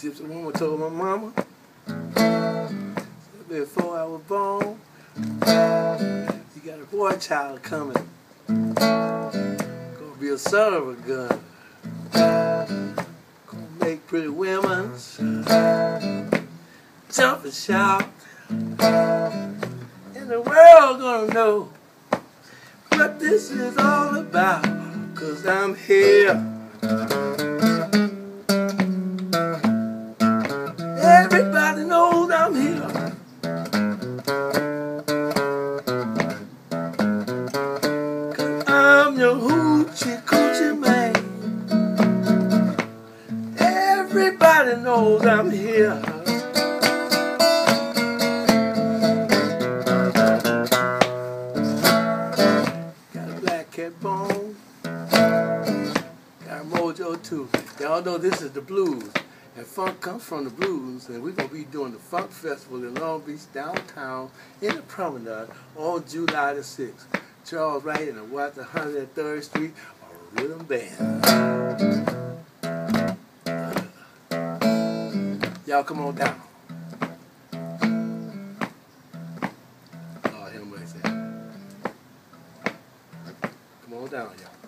Gypsy woman told my mama, before I was born, you got a boy child coming. Gonna be a son of a gun. Gonna make pretty women jump and shout. And the world gonna know what this is all about. 'Cause I'm here. Everybody knows I'm here. 'Cause I'm your hoochie coochie man. Everybody knows I'm here. Got a black cat bone. Got a mojo too. Y'all know this is the blues. And funk comes from the blues, and we're going to be doing the Funk Festival in Long Beach, downtown, in the Promenade, on July the 6th. Charles Wright and the Watts, 103rd Street, a rhythm band. Y'all come on down. Oh, him right there. Come on down, y'all.